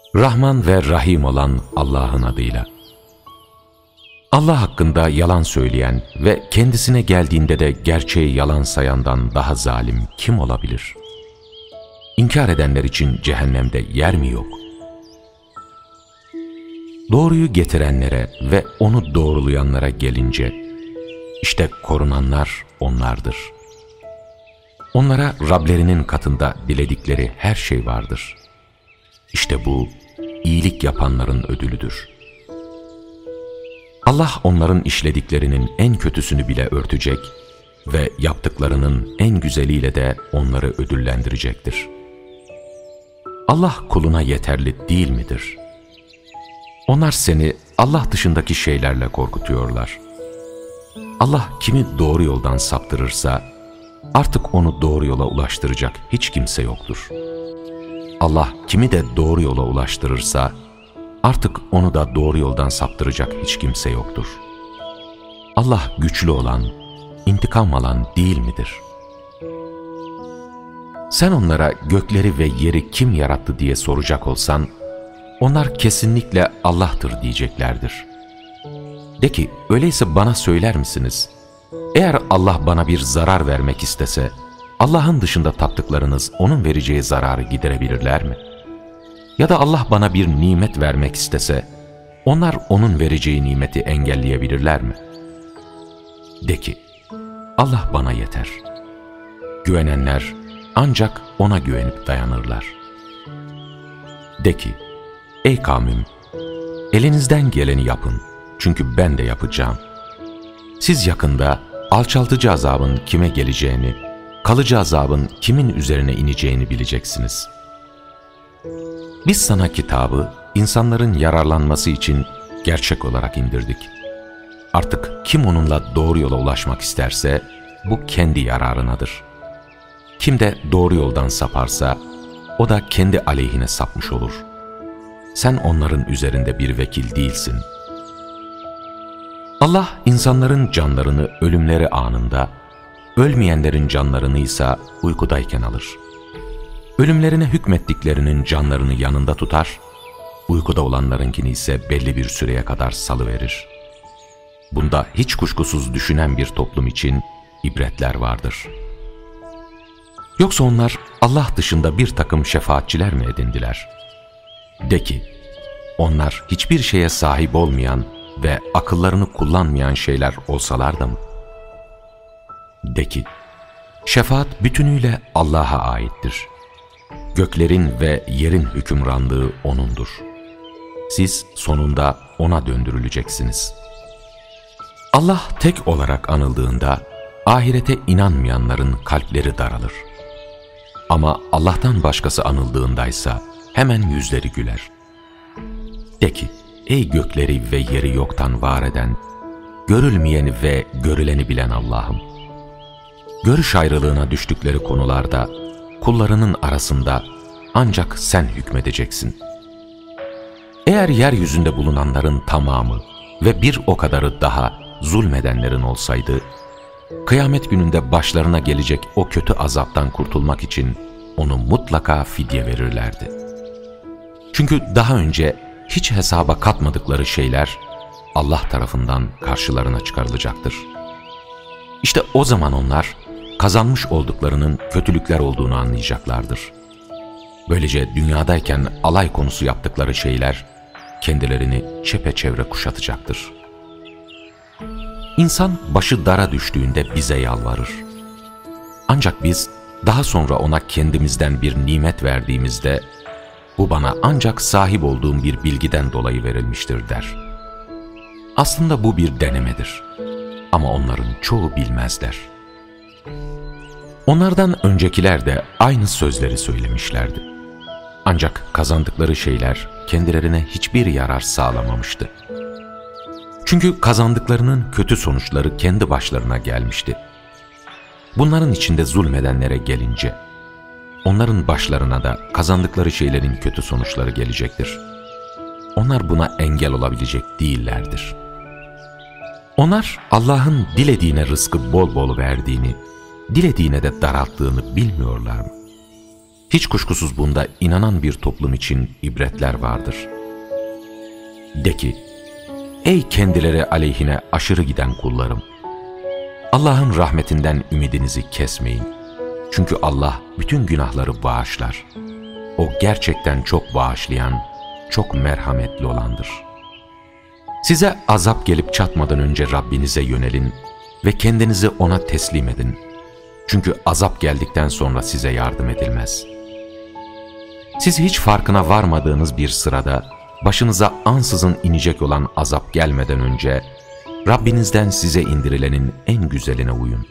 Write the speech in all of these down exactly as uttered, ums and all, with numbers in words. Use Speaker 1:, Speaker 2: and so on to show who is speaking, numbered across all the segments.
Speaker 1: Rahman ve Rahim olan Allah'ın adıyla. Allah hakkında yalan söyleyen ve kendisine geldiğinde de gerçeği yalan sayandan daha zalim kim olabilir? İnkar edenler için cehennemde yer mi yok? Doğruyu getirenlere ve onu doğrulayanlara gelince, işte korunanlar onlardır. Onlara Rablerinin katında diledikleri her şey vardır. İşte bu, iyilik yapanların ödülüdür. Allah onların işlediklerinin en kötüsünü bile örtecek ve yaptıklarının en güzeliyle de onları ödüllendirecektir. Allah kuluna yeterli değil midir? Onlar seni Allah dışındaki şeylerle korkutuyorlar. Allah kimi doğru yoldan saptırırsa, artık onu doğru yola ulaştıracak hiç kimse yoktur. Allah kimi de doğru yola ulaştırırsa, artık onu da doğru yoldan saptıracak hiç kimse yoktur. Allah güçlü olan, intikam alan değil midir? Sen onlara gökleri ve yeri kim yarattı diye soracak olsan, onlar kesinlikle Allah'tır diyeceklerdir. De ki, öyleyse bana söyler misiniz? Eğer Allah bana bir zarar vermek istese, Allah'ın dışında taptıklarınız onun vereceği zararı giderebilirler mi? Ya da Allah bana bir nimet vermek istese, onlar onun vereceği nimeti engelleyebilirler mi? De ki, Allah bana yeter. Güvenenler ancak ona güvenip dayanırlar. De ki, ey kavmim, elinizden geleni yapın, çünkü ben de yapacağım. Siz yakında alçaltıcı azabın kime geleceğini, kalıcı azabın kimin üzerine ineceğini bileceksiniz. Biz sana kitabı insanların yararlanması için gerçek olarak indirdik. Artık kim onunla doğru yola ulaşmak isterse bu kendi yararınadır. Kim de doğru yoldan saparsa o da kendi aleyhine sapmış olur. Sen onların üzerinde bir vekil değilsin. Allah insanların canlarını ölümleri anında, ölmeyenlerin canlarını ise uykudayken alır. Ölümlerine hükmettiklerinin canlarını yanında tutar, uykuda olanlarınkini ise belli bir süreye kadar salıverir. Bunda hiç kuşkusuz düşünen bir toplum için ibretler vardır. Yoksa onlar Allah dışında bir takım şefaatçiler mi edindiler? De ki, onlar hiçbir şeye sahip olmayan ve akıllarını kullanmayan şeyler olsalar da mı? De ki, şefaat bütünüyle Allah'a aittir. Göklerin ve yerin hükümranlığı O'nundur. Siz sonunda O'na döndürüleceksiniz. Allah tek olarak anıldığında, ahirete inanmayanların kalpleri daralır. Ama Allah'tan başkası anıldığındaysa hemen yüzleri güler. De ki, ey gökleri ve yeri yoktan var eden, görülmeyeni ve görüleni bilen Allah'ım! Görüş ayrılığına düştükleri konularda, kullarının arasında ancak sen hükmedeceksin. Eğer yeryüzünde bulunanların tamamı ve bir o kadarı daha zulmedenlerin olsaydı, kıyamet gününde başlarına gelecek o kötü azaptan kurtulmak için onu mutlaka fidye verirlerdi. Çünkü daha önce hiç hesaba katmadıkları şeyler Allah tarafından karşılarına çıkarılacaktır. İşte o zaman onlar kazanmış olduklarının kötülükler olduğunu anlayacaklardır. Böylece dünyadayken alay konusu yaptıkları şeyler kendilerini çepeçevre kuşatacaktır. İnsan başı dara düştüğünde bize yalvarır. Ancak biz daha sonra ona kendimizden bir nimet verdiğimizde, bu bana ancak sahip olduğum bir bilgiden dolayı verilmiştir der. Aslında bu bir denemedir. Ama onların çoğu bilmezler. Onlardan öncekiler de aynı sözleri söylemişlerdi. Ancak kazandıkları şeyler kendilerine hiçbir yarar sağlamamıştı. Çünkü kazandıklarının kötü sonuçları kendi başlarına gelmişti. Bunların içinde zulmedenlere gelince, onların başlarına da kazandıkları şeylerin kötü sonuçları gelecektir. Onlar buna engel olabilecek değillerdir. Onlar Allah'ın dilediğine rızkı bol bol verdiğini, dilediğine de daralttığını bilmiyorlar mı? Hiç kuşkusuz bunda inanan bir toplum için ibretler vardır. De ki, ey kendileri aleyhine aşırı giden kullarım! Allah'ın rahmetinden ümidinizi kesmeyin. Çünkü Allah bütün günahları bağışlar. O gerçekten çok bağışlayan, çok merhametli olandır. Size azap gelip çatmadan önce Rabbinize yönelin ve kendinizi O'na teslim edin. Çünkü azap geldikten sonra size yardım edilmez. Siz hiç farkına varmadığınız bir sırada başınıza ansızın inecek olan azap gelmeden önce Rabbinizden size indirilenin en güzeline uyun.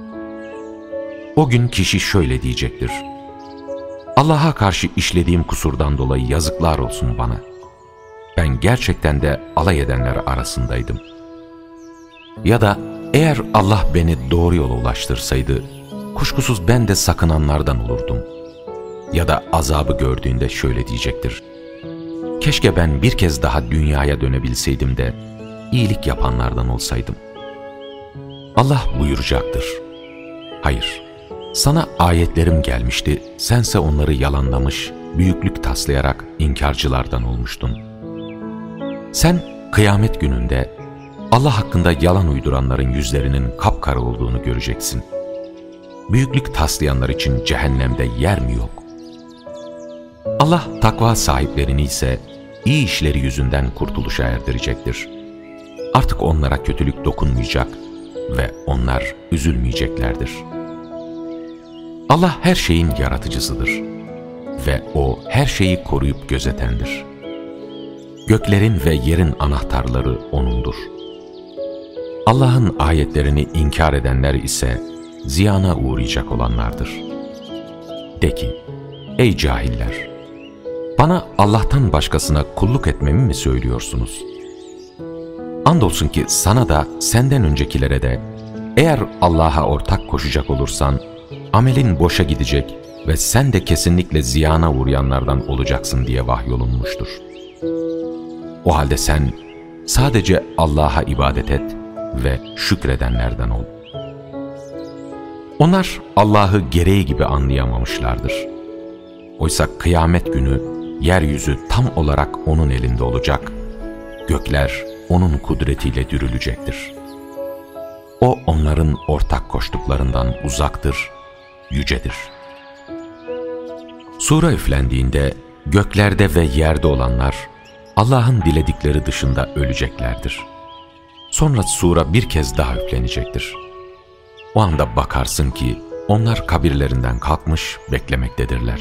Speaker 1: O gün kişi şöyle diyecektir: Allah'a karşı işlediğim kusurdan dolayı yazıklar olsun bana. Ben gerçekten de alay edenler arasındaydım. Ya da eğer Allah beni doğru yola ulaştırsaydı, kuşkusuz ben de sakınanlardan olurdum. Ya da azabı gördüğünde şöyle diyecektir: keşke ben bir kez daha dünyaya dönebilseydim de iyilik yapanlardan olsaydım. Allah buyuracaktır: hayır, sana ayetlerim gelmişti, sense onları yalanlamış, büyüklük taslayarak inkarcılardan olmuştun. Sen kıyamet gününde Allah hakkında yalan uyduranların yüzlerinin kapkara olduğunu göreceksin. Büyüklük taslayanlar için cehennemde yer mi yok? Allah takva sahiplerini ise iyi işleri yüzünden kurtuluşa erdirecektir. Artık onlara kötülük dokunmayacak ve onlar üzülmeyeceklerdir. Allah her şeyin yaratıcısıdır ve O her şeyi koruyup gözetendir. Göklerin ve yerin anahtarları O'nundur. Allah'ın ayetlerini inkar edenler ise ziyana uğrayacak olanlardır. De ki, ey cahiller! Bana Allah'tan başkasına kulluk etmemi mi söylüyorsunuz? Andolsun ki sana da senden öncekilere de eğer Allah'a ortak koşacak olursan amelin boşa gidecek ve sen de kesinlikle ziyana uğrayanlardan olacaksın diye vahyolunmuştur. O halde sen sadece Allah'a ibadet et ve şükredenlerden ol. Onlar Allah'ı gereği gibi anlayamamışlardır. Oysa kıyamet günü yeryüzü tam olarak O'nun elinde olacak, gökler O'nun kudretiyle dürülecektir. O onların ortak koştuklarından uzaktır, yücedir. Sura üflendiğinde göklerde ve yerde olanlar Allah'ın diledikleri dışında öleceklerdir. Sonra sura bir kez daha üflenecektir. O anda bakarsın ki onlar kabirlerinden kalkmış beklemektedirler.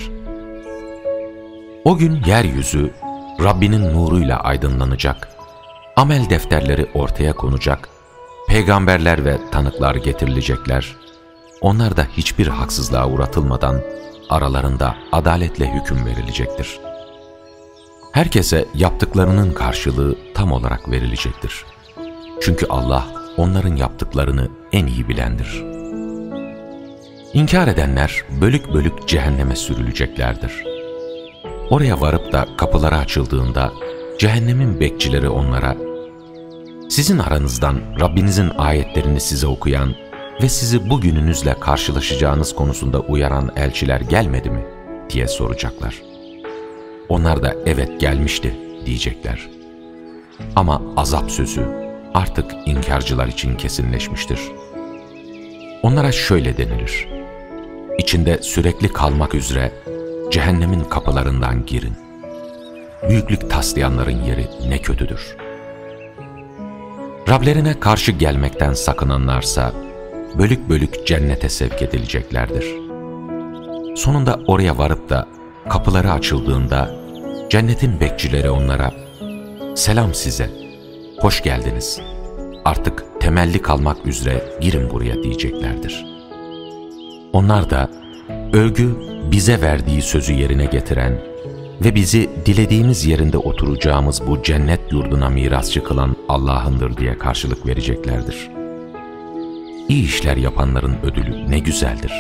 Speaker 1: O gün yeryüzü Rabbinin nuruyla aydınlanacak, amel defterleri ortaya konacak, peygamberler ve tanıklar getirilecekler. Onlar da hiçbir haksızlığa uğratılmadan aralarında adaletle hüküm verilecektir. Herkese yaptıklarının karşılığı tam olarak verilecektir. Çünkü Allah onların yaptıklarını en iyi bilendir. İnkar edenler bölük bölük cehenneme sürüleceklerdir. Oraya varıp da kapıları açıldığında cehennemin bekçileri onlara, sizin aranızdan Rabbinizin ayetlerini size okuyan ve sizi bugününüzle karşılaşacağınız konusunda uyaran elçiler gelmedi mi diye soracaklar. Onlar da evet gelmişti diyecekler. Ama azap sözü artık inkarcılar için kesinleşmiştir. Onlara şöyle denilir: İçinde sürekli kalmak üzere cehennemin kapılarından girin. Büyüklük taslayanların yeri ne kötüdür. Rablerine karşı gelmekten sakınanlarsa bölük bölük cennete sevk edileceklerdir. Sonunda oraya varıp da kapıları açıldığında cennetin bekçileri onlara, selam size, hoş geldiniz, artık temelli kalmak üzere girin buraya diyeceklerdir. Onlar da övgü bize verdiği sözü yerine getiren ve bizi dilediğimiz yerinde oturacağımız bu cennet yurduna mirasçı kılan Allah'ındır diye karşılık vereceklerdir. İyi işler yapanların ödülü ne güzeldir.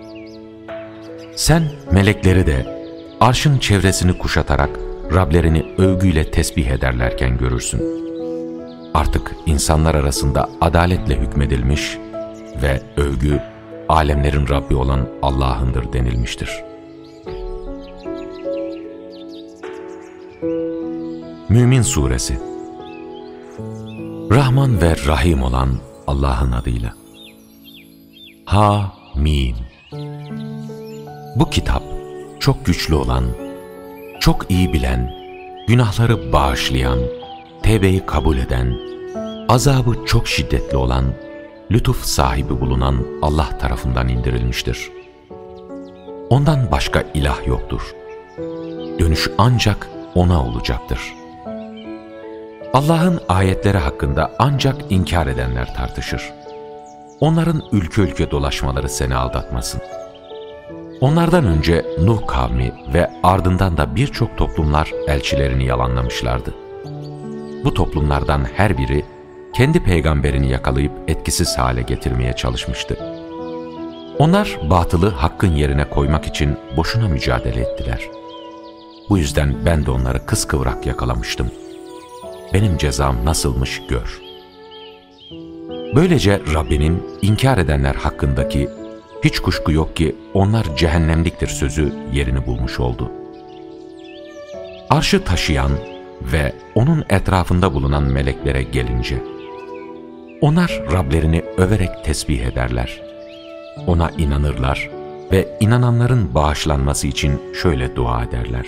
Speaker 1: Sen melekleri de arşın çevresini kuşatarak Rablerini övgüyle tesbih ederlerken görürsün. Artık insanlar arasında adaletle hükmedilmiş ve övgü alemlerin Rabbi olan Allah'ındır denilmiştir. Mümin Suresi. Rahman ve Rahim olan Allah'ın adıyla. Ha-Mim. Bu kitap çok güçlü olan, çok iyi bilen, günahları bağışlayan, tevbeyi kabul eden, azabı çok şiddetli olan, lütuf sahibi bulunan Allah tarafından indirilmiştir. Ondan başka ilah yoktur. Dönüş ancak O'na olacaktır. Allah'ın ayetleri hakkında ancak inkar edenler tartışır. Onların ülke ülke dolaşmaları seni aldatmasın. Onlardan önce Nuh kavmi ve ardından da birçok toplumlar elçilerini yalanlamışlardı. Bu toplumlardan her biri kendi peygamberini yakalayıp etkisiz hale getirmeye çalışmıştı. Onlar batılı hakkın yerine koymak için boşuna mücadele ettiler. Bu yüzden ben de onları kıskıvrak yakalamıştım. Benim cezam nasılmış gör. Böylece Rabbinin inkar edenler hakkındaki hiç kuşku yok ki onlar cehennemliktir sözü yerini bulmuş oldu. Arşı taşıyan ve onun etrafında bulunan meleklere gelince, onlar Rablerini överek tesbih ederler. Ona inanırlar ve inananların bağışlanması için şöyle dua ederler.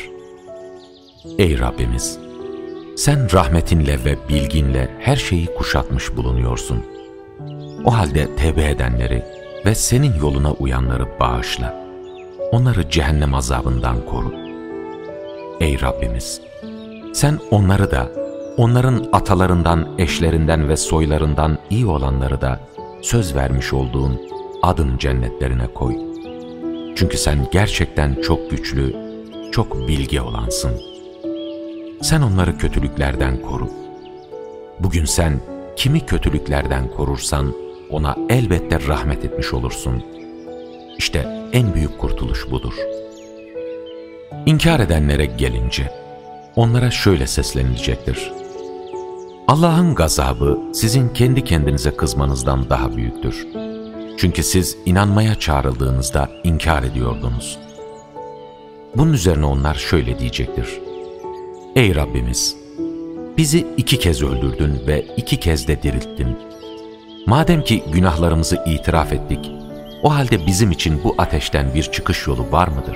Speaker 1: Ey Rabbimiz! Sen rahmetinle ve bilginle her şeyi kuşatmış bulunuyorsun. O halde tevbe edenleri ve senin yoluna uyanları bağışla. Onları cehennem azabından koru. Ey Rabbimiz! Sen onları da, onların atalarından, eşlerinden ve soylarından iyi olanları da söz vermiş olduğun adın cennetlerine koy. Çünkü sen gerçekten çok güçlü, çok bilge olansın. Sen onları kötülüklerden koru. Bugün sen kimi kötülüklerden korursan ona elbette rahmet etmiş olursun. İşte en büyük kurtuluş budur. İnkar edenlere gelince, onlara şöyle seslenilecektir. Allah'ın gazabı sizin kendi kendinize kızmanızdan daha büyüktür. Çünkü siz inanmaya çağrıldığınızda inkar ediyordunuz. Bunun üzerine onlar şöyle diyecektir. Ey Rabbimiz! Bizi iki kez öldürdün ve iki kez de dirilttin. Madem ki günahlarımızı itiraf ettik, o halde bizim için bu ateşten bir çıkış yolu var mıdır?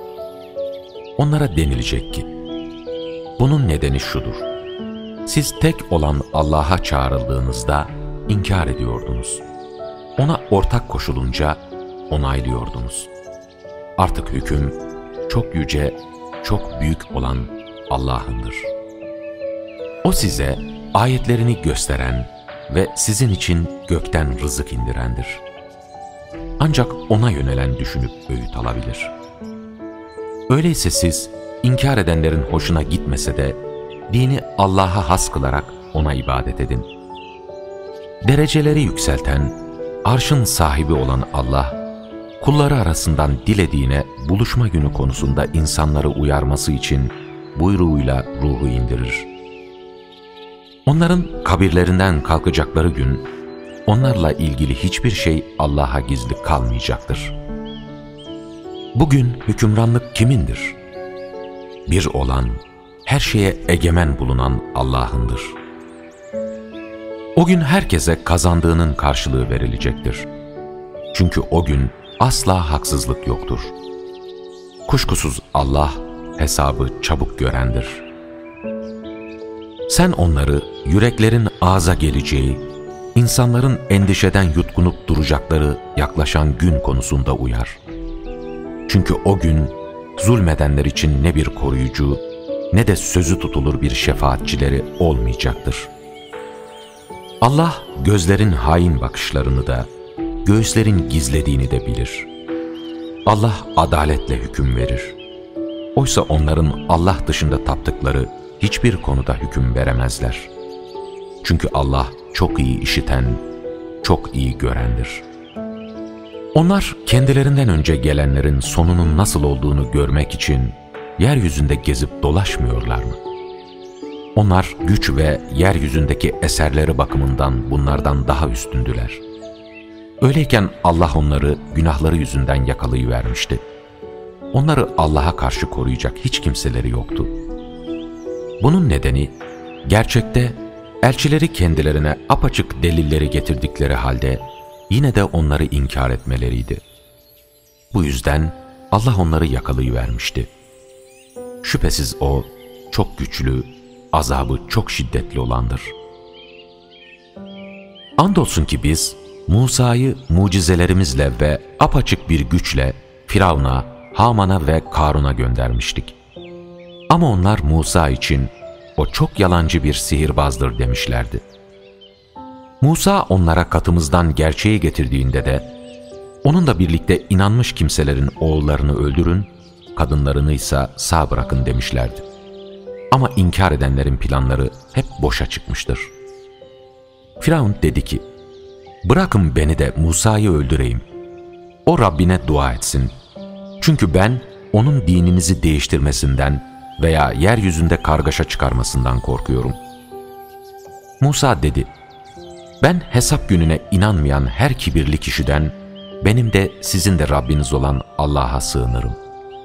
Speaker 1: Onlara denilecek ki, bunun nedeni şudur. Siz tek olan Allah'a çağrıldığınızda inkar ediyordunuz. Ona ortak koşulunca onaylıyordunuz. Artık hüküm çok yüce, çok büyük olan Allah'ındır. O size ayetlerini gösteren ve sizin için gökten rızık indirendir. Ancak O'na yönelen düşünüp öğüt alabilir. Öyleyse siz, inkar edenlerin hoşuna gitmese de, dini Allah'a has kılarak O'na ibadet edin. Dereceleri yükselten, arşın sahibi olan Allah, kulları arasından dilediğine buluşma günü konusunda insanları uyarması için buyruğuyla ruhu indirir. Onların kabirlerinden kalkacakları gün, onlarla ilgili hiçbir şey Allah'a gizli kalmayacaktır. Bugün hükümranlık kimindir? Bir olan, her şeye egemen bulunan Allah'ındır. O gün herkese kazandığının karşılığı verilecektir. Çünkü o gün asla haksızlık yoktur. Kuşkusuz Allah hesabı çabuk görendir. Sen onları yüreklerin ağza geleceği, insanların endişeden yutkunup duracakları yaklaşan gün konusunda uyar. Çünkü o gün zulmedenler için ne bir koruyucu ne de sözü tutulur bir şefaatçileri olmayacaktır. Allah gözlerin hain bakışlarını da, göğüslerin gizlediğini de bilir. Allah adaletle hüküm verir. Oysa onların Allah dışında taptıkları hiçbir konuda hüküm veremezler. Çünkü Allah çok iyi işiten, çok iyi görendir. Onlar kendilerinden önce gelenlerin sonunun nasıl olduğunu görmek için yeryüzünde gezip dolaşmıyorlar mı? Onlar güç ve yeryüzündeki eserleri bakımından bunlardan daha üstündüler. Öyleyken Allah onları günahları yüzünden yakalayıvermişti. Onları Allah'a karşı koruyacak hiç kimseleri yoktu. Bunun nedeni, gerçekte elçileri kendilerine apaçık delilleri getirdikleri halde yine de onları inkar etmeleriydi. Bu yüzden Allah onları yakalayıvermişti. Şüphesiz O çok güçlü, azabı çok şiddetli olandır. Andolsun ki biz Musa'yı mucizelerimizle ve apaçık bir güçle Firavun'a, Haman'a ve Karun'a göndermiştik. Ama onlar Musa için o çok yalancı bir sihirbazdır demişlerdi. Musa onlara katımızdan gerçeği getirdiğinde de onunla birlikte inanmış kimselerin oğullarını öldürün, kadınlarını ise sağ bırakın demişlerdi. Ama inkar edenlerin planları hep boşa çıkmıştır. Firavun dedi ki, bırakın beni de Musa'yı öldüreyim. O Rabbine dua etsin. Çünkü ben onun dininizi değiştirmesinden veya yeryüzünde kargaşa çıkarmasından korkuyorum. Musa dedi, ben hesap gününe inanmayan her kibirli kişiden, benim de sizin de Rabbiniz olan Allah'a sığınırım.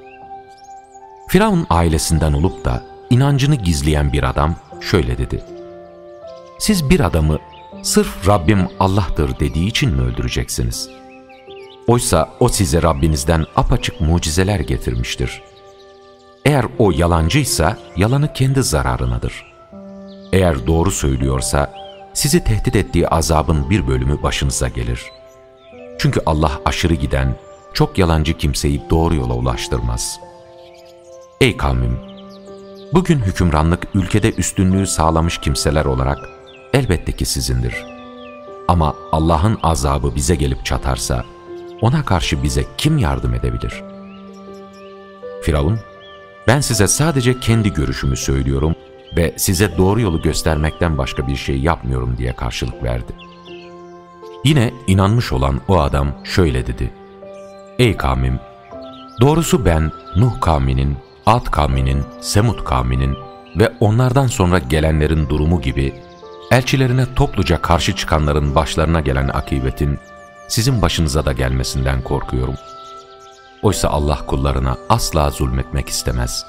Speaker 1: Firavun ailesinden olup da inancını gizleyen bir adam şöyle dedi, siz bir adamı sırf Rabbim Allah'tır dediği için mi öldüreceksiniz? Oysa o size Rabbinizden apaçık mucizeler getirmiştir. Eğer o yalancıysa yalanı kendi zararınadır. Eğer doğru söylüyorsa sizi tehdit ettiği azabın bir bölümü başınıza gelir. Çünkü Allah aşırı giden, çok yalancı kimseyi doğru yola ulaştırmaz. Ey kavmim! Bugün hükümranlık ülkede üstünlüğü sağlamış kimseler olarak elbette ki sizindir. Ama Allah'ın azabı bize gelip çatarsa, ona karşı bize kim yardım edebilir? Firavun, ben size sadece kendi görüşümü söylüyorum ve size doğru yolu göstermekten başka bir şey yapmıyorum diye karşılık verdi. Yine inanmış olan o adam şöyle dedi, ey kavmim! Doğrusu ben Nuh kavminin, Ad kavminin, Semud kavminin ve onlardan sonra gelenlerin durumu gibi elçilerine topluca karşı çıkanların başlarına gelen akıbetin sizin başınıza da gelmesinden korkuyorum. Oysa Allah kullarına asla zulmetmek istemez.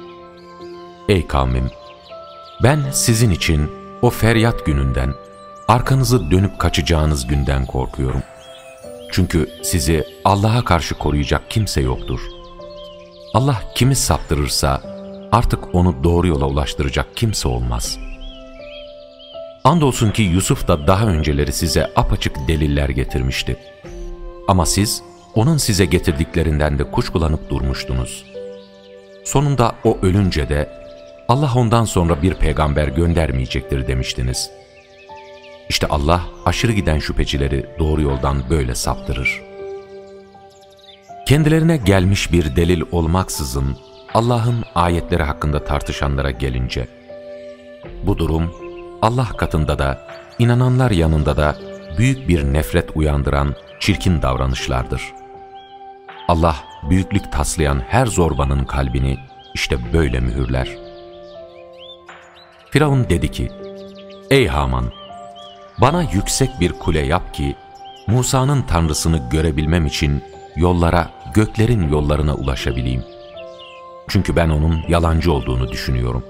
Speaker 1: Ey kavmim! Ben sizin için o feryat gününden, arkanızı dönüp kaçacağınız günden korkuyorum. Çünkü sizi Allah'a karşı koruyacak kimse yoktur. Allah kimi saptırırsa artık onu doğru yola ulaştıracak kimse olmaz. Andolsun ki Yusuf da daha önceleri size apaçık deliller getirmişti. Ama siz onun size getirdiklerinden de kuşkulanıp durmuştunuz. Sonunda o ölünce de Allah ondan sonra bir peygamber göndermeyecektir demiştiniz. İşte Allah aşırı giden şüphecileri doğru yoldan böyle saptırır. Kendilerine gelmiş bir delil olmaksızın Allah'ın ayetleri hakkında tartışanlara gelince, bu durum Allah katında da, inananlar yanında da büyük bir nefret uyandıran çirkin davranışlardır. Allah büyüklük taslayan her zorbanın kalbini işte böyle mühürler. Firavun dedi ki, ey Haman! Bana yüksek bir kule yap ki, Musa'nın tanrısını görebilmem için yollara, göklerin yollarına ulaşabileyim. Çünkü ben onun yalancı olduğunu düşünüyorum.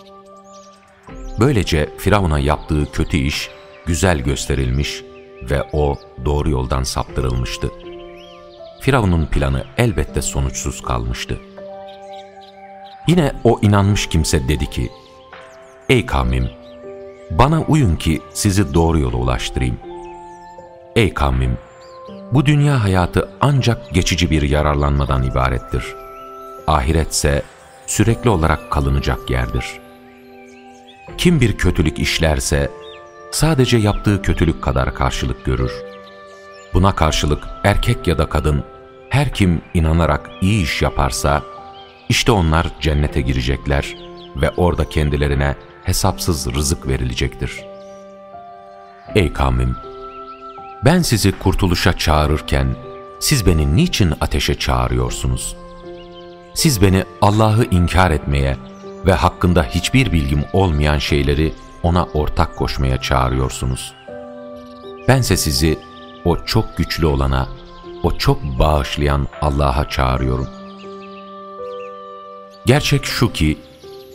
Speaker 1: Böylece Firavun'a yaptığı kötü iş güzel gösterilmiş ve o doğru yoldan saptırılmıştı. Firavun'un planı elbette sonuçsuz kalmıştı. Yine o inanmış kimse dedi ki, ey kavmim! Bana uyun ki sizi doğru yola ulaştırayım. Ey kavmim! Bu dünya hayatı ancak geçici bir yararlanmadan ibarettir. Ahiretse sürekli olarak kalınacak yerdir. Kim bir kötülük işlerse sadece yaptığı kötülük kadar karşılık görür. Buna karşılık erkek ya da kadın her kim inanarak iyi iş yaparsa işte onlar cennete girecekler ve orada kendilerine hesapsız rızık verilecektir. Ey kavmim! Ben sizi kurtuluşa çağırırken siz beni niçin ateşe çağırıyorsunuz? Siz beni Allah'ı inkar etmeye ve hakkında hiçbir bilgim olmayan şeyleri ona ortak koşmaya çağırıyorsunuz. Bense sizi o çok güçlü olana, o çok bağışlayan Allah'a çağırıyorum. Gerçek şu ki,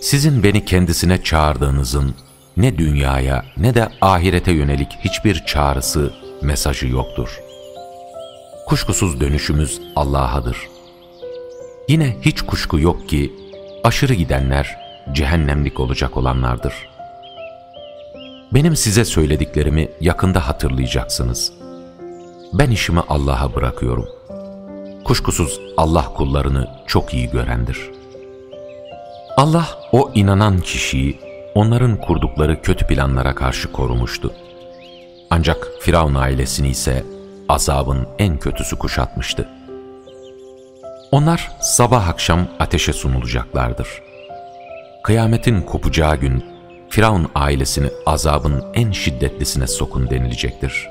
Speaker 1: sizin beni kendisine çağırdığınızın ne dünyaya ne de ahirete yönelik hiçbir çağrısı, mesajı yoktur. Kuşkusuz dönüşümüz Allah'adır. Yine hiç kuşku yok ki aşırı gidenler cehennemlik olacak olanlardır. Benim size söylediklerimi yakında hatırlayacaksınız. Ben işimi Allah'a bırakıyorum. Kuşkusuz Allah kullarını çok iyi görendir. Allah o inanan kişiyi onların kurdukları kötü planlara karşı korumuştu. Ancak Firavun ailesini ise azabın en kötüsü kuşatmıştı. Onlar sabah akşam ateşe sunulacaklardır. Kıyametin kopacağı gün Firavun ailesini azabın en şiddetlisine sokun denilecektir.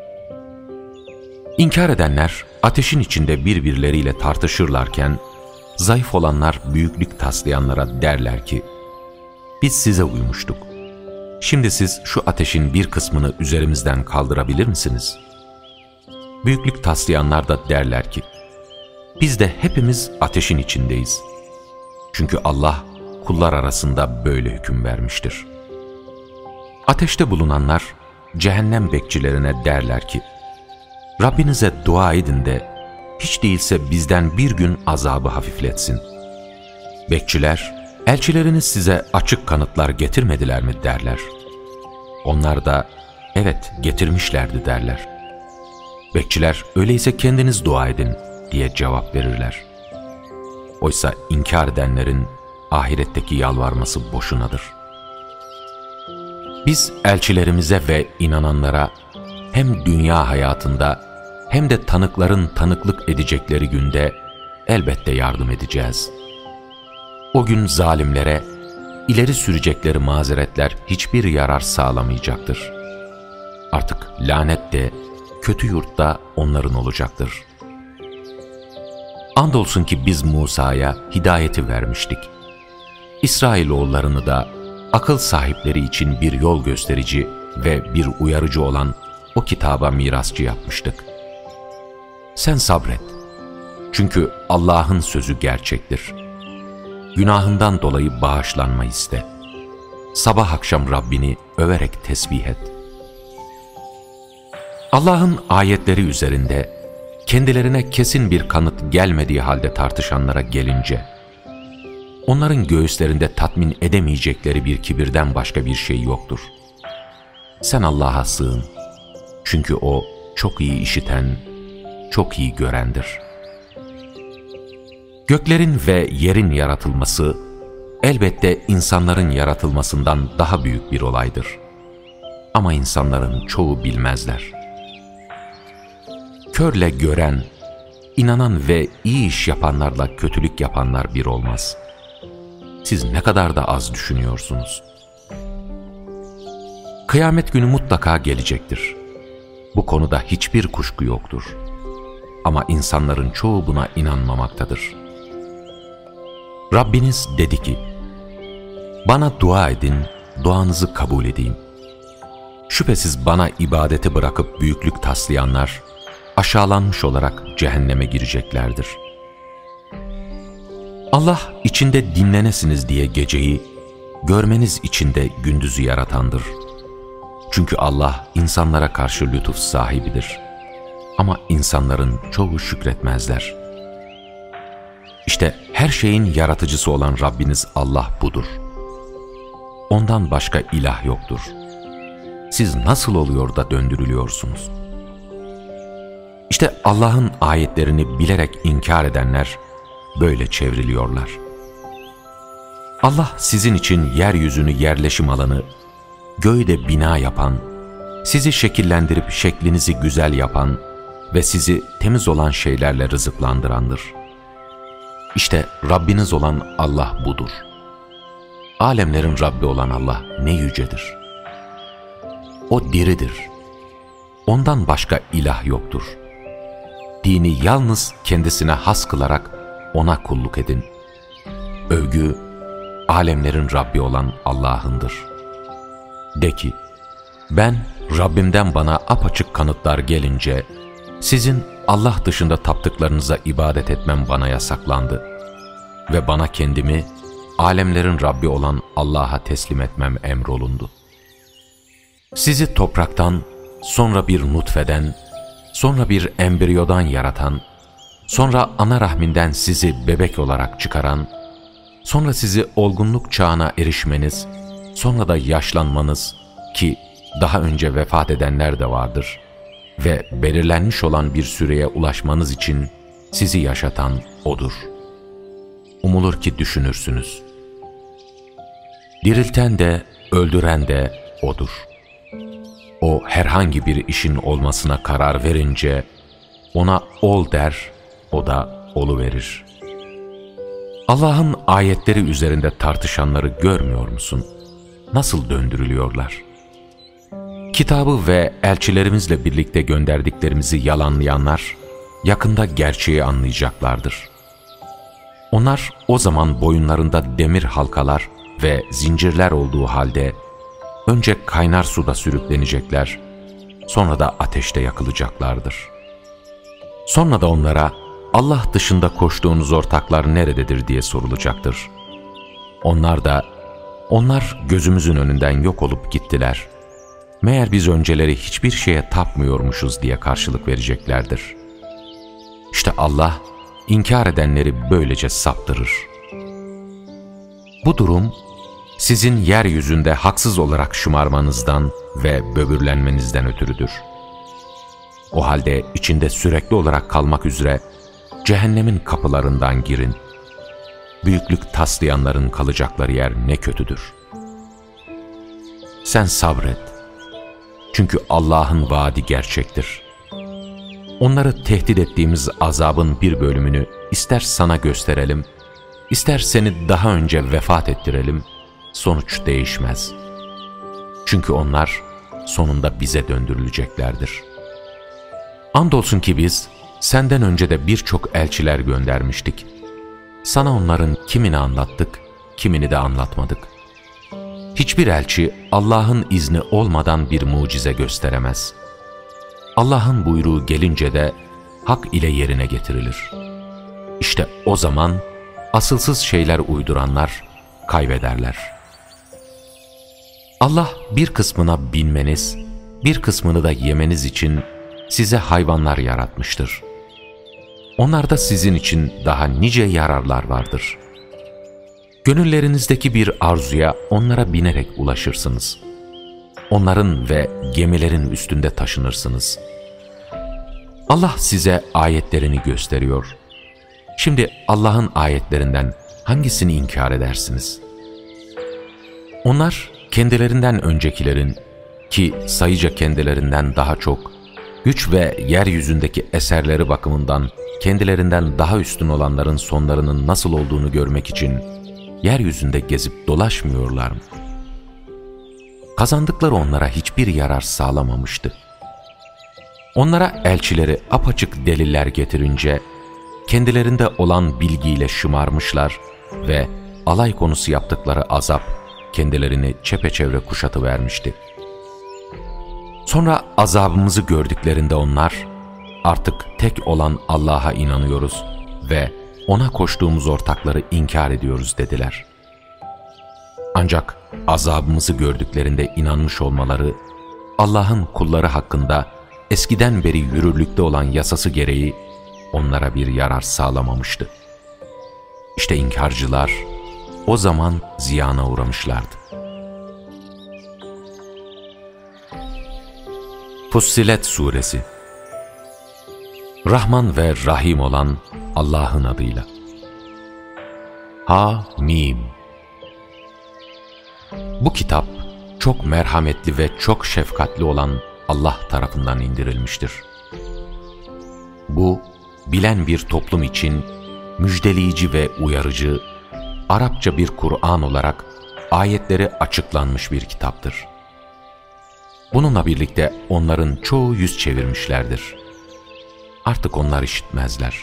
Speaker 1: İnkar edenler ateşin içinde birbirleriyle tartışırlarken, zayıf olanlar büyüklük taslayanlara derler ki, biz size uymuştuk. Şimdi siz şu ateşin bir kısmını üzerimizden kaldırabilir misiniz? Büyüklük taslayanlar da derler ki, biz de hepimiz ateşin içindeyiz. Çünkü Allah kullar arasında böyle hüküm vermiştir. Ateşte bulunanlar cehennem bekçilerine derler ki, Rabbinize dua edin de hiç değilse bizden bir gün azabı hafifletsin. Bekçiler, elçileriniz size açık kanıtlar getirmediler mi derler. Onlar da evet getirmişlerdi derler. Bekçiler öyleyse kendiniz dua edin diye cevap verirler. Oysa inkar edenlerin ahiretteki yalvarması boşunadır. Biz elçilerimize ve inananlara hem dünya hayatında hem de tanıkların tanıklık edecekleri günde elbette yardım edeceğiz. O gün zalimlere ileri sürecekleri mazeretler hiçbir yarar sağlamayacaktır. Artık lanet de, kötü yurt da onların olacaktır. Andolsun ki biz Musa'ya hidayeti vermiştik. İsrailoğullarını da akıl sahipleri için bir yol gösterici ve bir uyarıcı olan o kitaba mirasçı yapmıştık. Sen sabret. Çünkü Allah'ın sözü gerçektir. Günahından dolayı bağışlanma iste. Sabah akşam Rabbini överek tesbih et. Allah'ın ayetleri üzerinde kendilerine kesin bir kanıt gelmediği halde tartışanlara gelince, onların göğüslerinde tatmin edemeyecekleri bir kibirden başka bir şey yoktur. Sen Allah'a sığın. Çünkü O çok iyi işiten, çok iyi görendir. Göklerin ve yerin yaratılması, elbette insanların yaratılmasından daha büyük bir olaydır. Ama insanların çoğu bilmezler. Körle gören, inanan ve iyi iş yapanlarla kötülük yapanlar bir olmaz. Siz ne kadar da az düşünüyorsunuz. Kıyamet günü mutlaka gelecektir. Bu konuda hiçbir kuşku yoktur. Ama insanların çoğu buna inanmamaktadır. Rabbiniz dedi ki, bana dua edin, duanızı kabul edeyim. Şüphesiz bana ibadeti bırakıp büyüklük taslayanlar, aşağılanmış olarak cehenneme gireceklerdir. Allah içinde dinlenesiniz diye geceyi, görmeniz için de gündüzü yaratandır. Çünkü Allah insanlara karşı lütuf sahibidir. Ama insanların çoğu şükretmezler. İşte her şeyin yaratıcısı olan Rabbiniz Allah budur. Ondan başka ilah yoktur. Siz nasıl oluyor da döndürülüyorsunuz? İşte Allah'ın ayetlerini bilerek inkar edenler böyle çevriliyorlar. Allah sizin için yeryüzünü yerleşim alanı, göğü de bina yapan, sizi şekillendirip şeklinizi güzel yapan ve sizi temiz olan şeylerle rızıklandırandır. İşte Rabbiniz olan Allah budur. Alemlerin Rabbi olan Allah ne yücedir. O diridir. Ondan başka ilah yoktur. Dini yalnız kendisine has kılarak O'na kulluk edin. Övgü, alemlerin Rabbi olan Allah'ındır. De ki, ben Rabbimden bana apaçık kanıtlar gelince, sizin Allah dışında taptıklarınıza ibadet etmem bana yasaklandı ve bana kendimi alemlerin Rabbi olan Allah'a teslim etmem emrolundu. Sizi topraktan, sonra bir nutfeden, sonra bir embriyodan yaratan, sonra ana rahminden sizi bebek olarak çıkaran, sonra sizi olgunluk çağına erişmeniz, sonra da yaşlanmanız ki daha önce vefat edenler de vardır ve belirlenmiş olan bir süreye ulaşmanız için sizi yaşatan O'dur. Umulur ki düşünürsünüz. Dirilten de, öldüren de O'dur. O herhangi bir işin olmasına karar verince ona ol der, o da oluverir. Allah'ın ayetleri üzerinde tartışanları görmüyor musun? Nasıl döndürülüyorlar? Kitabı ve elçilerimizle birlikte gönderdiklerimizi yalanlayanlar yakında gerçeği anlayacaklardır. Onlar o zaman boyunlarında demir halkalar ve zincirler olduğu halde önce kaynar suda sürüklenecekler, sonra da ateşte yakılacaklardır. Sonra da onlara Allah dışında koştuğunuz ortaklar nerededir diye sorulacaktır. Onlar da, onlar gözümüzün önünden yok olup gittiler. Meğer biz önceleri hiçbir şeye tapmıyormuşuz diye karşılık vereceklerdir. İşte Allah, inkar edenleri böylece saptırır. Bu durum, sizin yeryüzünde haksız olarak şımarmanızdan ve böbürlenmenizden ötürüdür. O halde içinde sürekli olarak kalmak üzere cehennemin kapılarından girin. Büyüklük taslayanların kalacakları yer ne kötüdür. Sen sabret. Çünkü Allah'ın vaadi gerçektir. Onları tehdit ettiğimiz azabın bir bölümünü ister sana gösterelim, ister seni daha önce vefat ettirelim, sonuç değişmez. Çünkü onlar sonunda bize döndürüleceklerdir. Andolsun ki biz senden önce de birçok elçiler göndermiştik. Sana onların kimini anlattık, kimini de anlatmadık. Hiçbir elçi Allah'ın izni olmadan bir mucize gösteremez. Allah'ın buyruğu gelince de hak ile yerine getirilir. İşte o zaman asılsız şeyler uyduranlar kaybederler. Allah bir kısmına binmeniz, bir kısmını da yemeniz için size hayvanlar yaratmıştır. Onlarda sizin için daha nice yararlar vardır. Gönüllerinizdeki bir arzuya onlara binerek ulaşırsınız. Onların ve gemilerin üstünde taşınırsınız. Allah size ayetlerini gösteriyor. Şimdi Allah'ın ayetlerinden hangisini inkar edersiniz? Onlar kendilerinden öncekilerin, ki sayıca kendilerinden daha çok, güç ve yeryüzündeki eserleri bakımından kendilerinden daha üstün olanların sonlarının nasıl olduğunu görmek için yeryüzünde gezip dolaşmıyorlar mı? Kazandıkları onlara hiçbir yarar sağlamamıştı. Onlara elçileri apaçık deliller getirince kendilerinde olan bilgiyle şımarmışlar ve alay konusu yaptıkları azap kendilerini çepeçevre kuşatıvermişti. Sonra azabımızı gördüklerinde onlar, artık tek olan Allah'a inanıyoruz ve O'na koştuğumuz ortakları inkar ediyoruz dediler. Ancak azabımızı gördüklerinde inanmış olmaları, Allah'ın kulları hakkında eskiden beri yürürlükte olan yasası gereği onlara bir yarar sağlamamıştı. İşte inkarcılar o zaman ziyana uğramışlardı. Fussilet Suresi. Rahman ve Rahim olan Allah'ın adıyla. Ha-Mim. Bu kitap çok merhametli ve çok şefkatli olan Allah tarafından indirilmiştir. Bu, bilen bir toplum için müjdeleyici ve uyarıcı, Arapça bir Kur'an olarak ayetleri açıklanmış bir kitaptır. Bununla birlikte onların çoğu yüz çevirmişlerdir. Artık onlar işitmezler.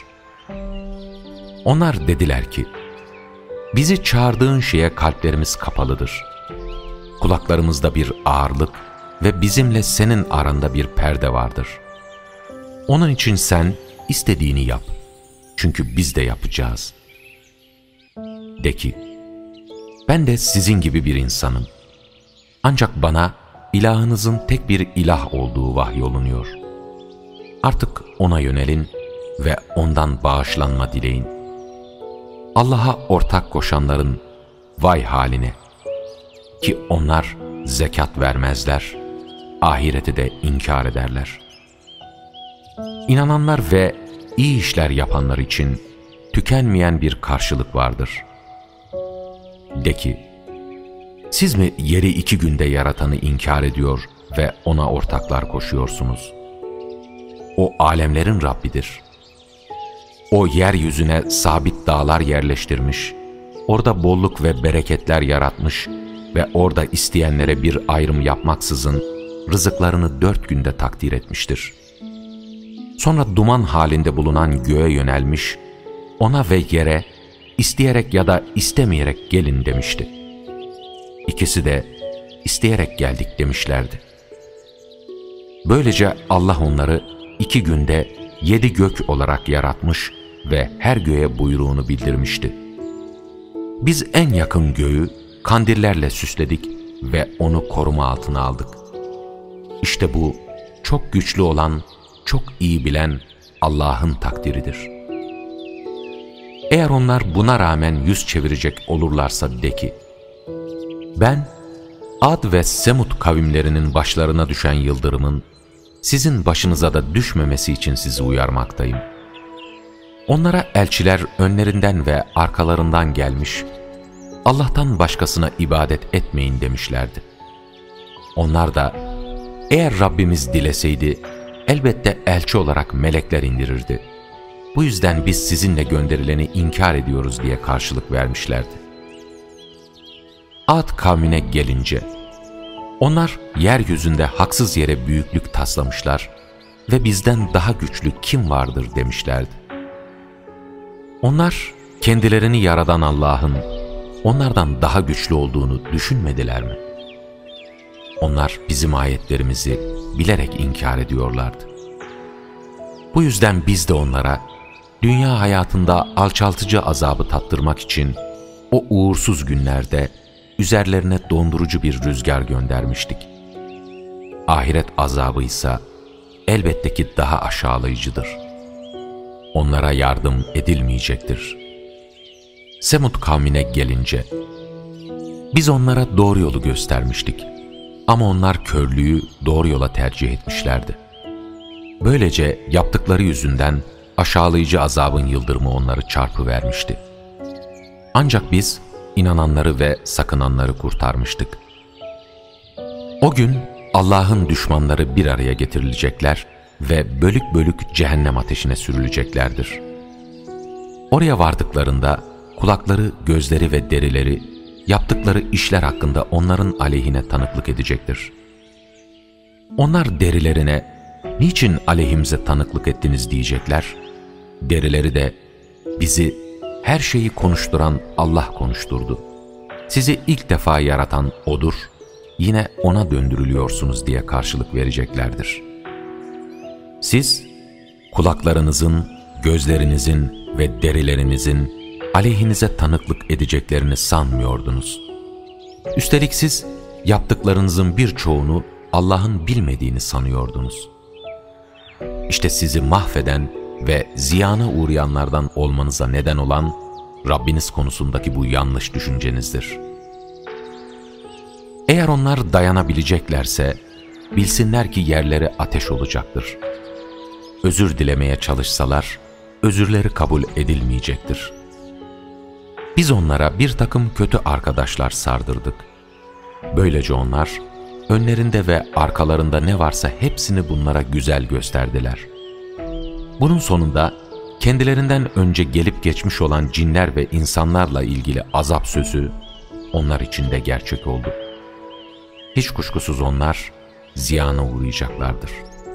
Speaker 1: Onlar dediler ki, bizi çağırdığın şeye kalplerimiz kapalıdır. Kulaklarımızda bir ağırlık ve bizimle senin aranda bir perde vardır. Onun için sen istediğini yap. Çünkü biz de yapacağız. De ki, ben de sizin gibi bir insanım. Ancak bana ilahınızın tek bir ilah olduğu vahyolunuyor. Artık ona yönelin ve ondan bağışlanma dileyin. Allah'a ortak koşanların vay haline! Ki onlar zekat vermezler, ahireti de inkar ederler. İnananlar ve iyi işler yapanlar için tükenmeyen bir karşılık vardır. De ki, siz mi yeri iki günde yaratanı inkar ediyor ve ona ortaklar koşuyorsunuz? O alemlerin Rabbidir. O yeryüzüne sabit dağlar yerleştirmiş, orada bolluk ve bereketler yaratmış ve orada isteyenlere bir ayrım yapmaksızın rızıklarını dört günde takdir etmiştir. Sonra duman halinde bulunan göğe yönelmiş, ona ve yere isteyerek ya da istemeyerek gelin demişti. İkisi de isteyerek geldik demişlerdi. Böylece Allah onları iki günde yedi gök olarak yaratmış ve her göğe buyruğunu bildirmişti. Biz en yakın göğü kandillerle süsledik ve onu koruma altına aldık. İşte bu çok güçlü olan, çok iyi bilen Allah'ın takdiridir. Eğer onlar buna rağmen yüz çevirecek olurlarsa de ki, ben Ad ve Semud kavimlerinin başlarına düşen yıldırımın sizin başınıza da düşmemesi için sizi uyarmaktayım. Onlara elçiler önlerinden ve arkalarından gelmiş, Allah'tan başkasına ibadet etmeyin demişlerdi. Onlar da, eğer Rabbimiz dileseydi, elbette elçi olarak melekler indirirdi. Bu yüzden biz sizinle gönderileni inkar ediyoruz diye karşılık vermişlerdi. Ad kavmine gelince, onlar yeryüzünde haksız yere büyüklük taslamışlar ve bizden daha güçlü kim vardır demişlerdi. Onlar kendilerini yaradan Allah'ın onlardan daha güçlü olduğunu düşünmediler mi? Onlar bizim ayetlerimizi bilerek inkar ediyorlardı. Bu yüzden biz de onlara dünya hayatında alçaltıcı azabı tattırmak için o uğursuz günlerde üzerlerine dondurucu bir rüzgar göndermiştik. Ahiret azabı ise elbette ki daha aşağılayıcıdır. Onlara yardım edilmeyecektir. Semud kavmine gelince, biz onlara doğru yolu göstermiştik. Ama onlar körlüğü doğru yola tercih etmişlerdi. Böylece yaptıkları yüzünden aşağılayıcı azabın yıldırımı onları çarpıvermişti. Ancak biz inananları ve sakınanları kurtarmıştık. O gün Allah'ın düşmanları bir araya getirilecekler ve bölük bölük cehennem ateşine sürüleceklerdir. Oraya vardıklarında kulakları, gözleri ve derileri yaptıkları işler hakkında onların aleyhine tanıklık edecektir. Onlar derilerine, niçin aleyhimize tanıklık ettiniz diyecekler. Derileri de, bizi her şeyi konuşturan Allah konuşturdu. Sizi ilk defa yaratan O'dur, yine O'na döndürülüyorsunuz diye karşılık vereceklerdir. Siz, kulaklarınızın, gözlerinizin ve derilerinizin aleyhinize tanıklık edeceklerini sanmıyordunuz. Üstelik siz, yaptıklarınızın birçoğunu Allah'ın bilmediğini sanıyordunuz. İşte sizi mahveden ve ziyana uğrayanlardan olmanıza neden olan Rabbiniz konusundaki bu yanlış düşüncenizdir. Eğer onlar dayanabileceklerse bilsinler ki yerleri ateş olacaktır. Özür dilemeye çalışsalar özürleri kabul edilmeyecektir. Biz onlara bir takım kötü arkadaşlar sardırdık. Böylece onlar önlerinde ve arkalarında ne varsa hepsini bunlara güzel gösterdiler. Bunun sonunda kendilerinden önce gelip geçmiş olan cinler ve insanlarla ilgili azap sözü onlar için de gerçek oldu. Hiç kuşkusuz onlar ziyana uğrayacaklardır.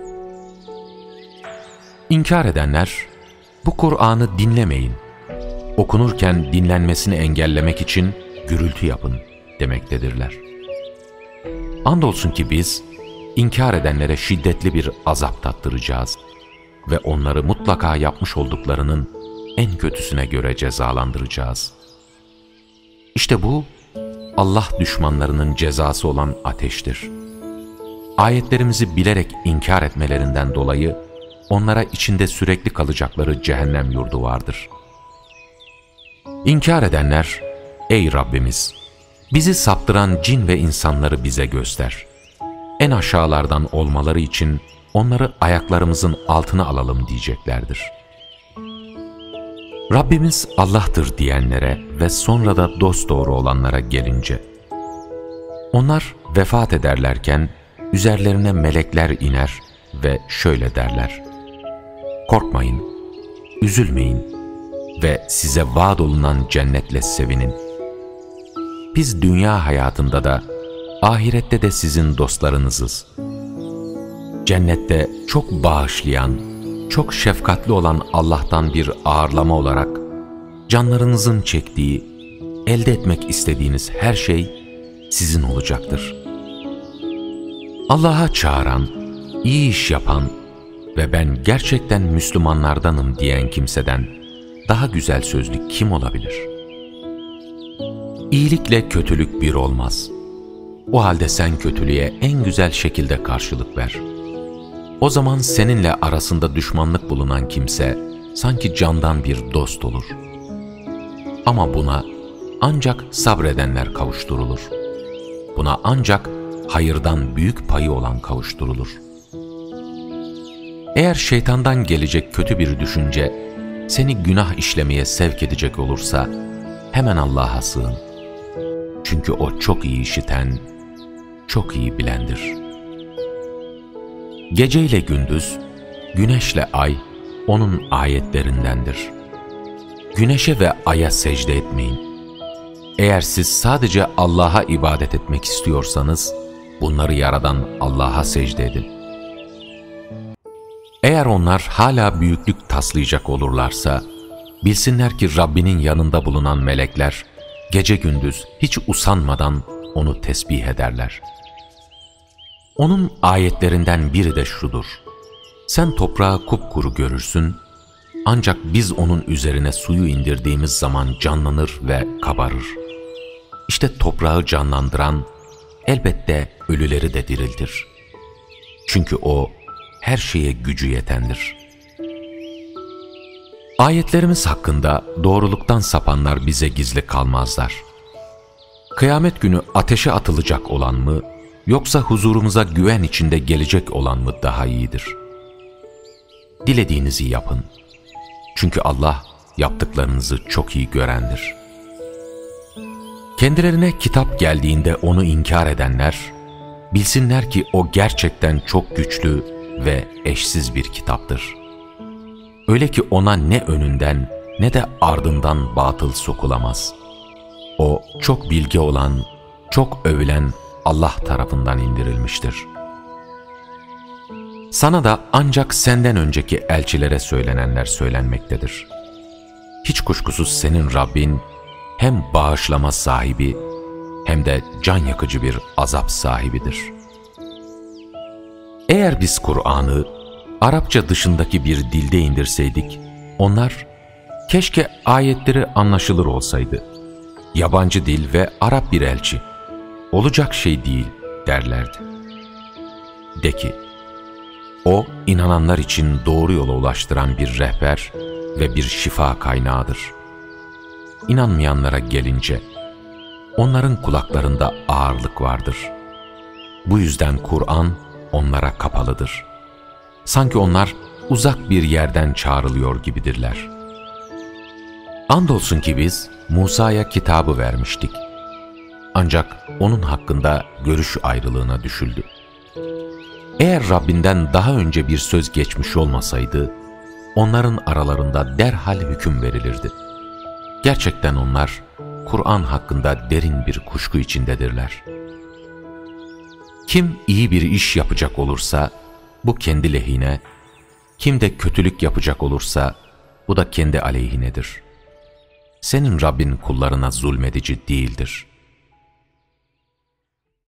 Speaker 1: İnkar edenler, bu Kur'an'ı dinlemeyin, okunurken dinlenmesini engellemek için gürültü yapın demektedirler. Andolsun ki biz, inkar edenlere şiddetli bir azap tattıracağız ve onları mutlaka yapmış olduklarının en kötüsüne göre cezalandıracağız. İşte bu, Allah düşmanlarının cezası olan ateştir. Ayetlerimizi bilerek inkar etmelerinden dolayı onlara içinde sürekli kalacakları cehennem yurdu vardır. İnkar edenler, ey Rabbimiz, bizi saptıran cin ve insanları bize göster. En aşağılardan olmaları için onları ayaklarımızın altına alalım diyeceklerdir. Rabbimiz Allah'tır diyenlere ve sonra da dosdoğru olanlara gelince, onlar vefat ederlerken üzerlerine melekler iner ve şöyle derler: korkmayın, üzülmeyin ve size vaat olunan cennetle sevinin. Biz dünya hayatında da, ahirette de sizin dostlarınızız. Cennette çok bağışlayan, çok şefkatli olan Allah'tan bir ağırlama olarak, canlarınızın çektiği, elde etmek istediğiniz her şey sizin olacaktır. Allah'a çağıran, iyi iş yapan ve ben gerçekten Müslümanlardanım diyen kimseden daha güzel sözlü kim olabilir? İyilikle kötülük bir olmaz. O halde sen kötülüğe en güzel şekilde karşılık ver. O zaman seninle arasında düşmanlık bulunan kimse sanki candan bir dost olur. Ama buna ancak sabredenler kavuşturulur. Buna ancak hayırdan büyük payı olan kavuşturulur. Eğer şeytandan gelecek kötü bir düşünce seni günah işlemeye sevk edecek olursa hemen Allah'a sığın. Çünkü O çok iyi işiten, çok iyi bilendir. Gece ile gündüz, güneşle ay O'nun ayetlerindendir. Güneşe ve aya secde etmeyin. Eğer siz sadece Allah'a ibadet etmek istiyorsanız, bunları yaradan Allah'a secde edin. Eğer onlar hala büyüklük taslayacak olurlarsa, bilsinler ki Rabbinin yanında bulunan melekler, gece gündüz hiç usanmadan O'nu tesbih ederler. O'nun ayetlerinden biri de şudur: sen toprağı kupkuru görürsün, ancak biz onun üzerine suyu indirdiğimiz zaman canlanır ve kabarır. İşte toprağı canlandıran, elbette ölüleri de diriltir. Çünkü O, her şeye gücü yetendir. Ayetlerimiz hakkında doğruluktan sapanlar bize gizli kalmazlar. Kıyamet günü ateşe atılacak olan mı, yoksa huzurumuza güven içinde gelecek olan mı daha iyidir? Dilediğinizi yapın. Çünkü Allah yaptıklarınızı çok iyi görendir. Kendilerine kitap geldiğinde onu inkar edenler, bilsinler ki o gerçekten çok güçlü ve eşsiz bir kitaptır. Öyle ki ona ne önünden ne de ardından batıl sokulamaz. O çok bilge olan, çok övülen Allah tarafından indirilmiştir. Sana da ancak senden önceki elçilere söylenenler söylenmektedir. Hiç kuşkusuz senin Rabbin hem bağışlama sahibi hem de can yakıcı bir azap sahibidir. Eğer biz Kur'an'ı Arapça dışındaki bir dilde indirseydik, onlar keşke ayetleri anlaşılır olsaydı, yabancı dil ve Arap bir elçi, olacak şey değil derlerdi. De ki, O inananlar için doğru yola ulaştıran bir rehber ve bir şifa kaynağıdır. İnanmayanlara gelince, onların kulaklarında ağırlık vardır. Bu yüzden Kur'an onlara kapalıdır. Sanki onlar uzak bir yerden çağrılıyor gibidirler. Andolsun ki biz Musa'ya kitabı vermiştik. Ancak onun hakkında görüş ayrılığına düşüldü. Eğer Rabbinden daha önce bir söz geçmiş olmasaydı, onların aralarında derhal hüküm verilirdi. Gerçekten onlar, Kur'an hakkında derin bir kuşku içindedirler. Kim iyi bir iş yapacak olursa, bu kendi lehine, kim de kötülük yapacak olursa, bu da kendi aleyhinedir. Senin Rabbin kullarına zulmedici değildir.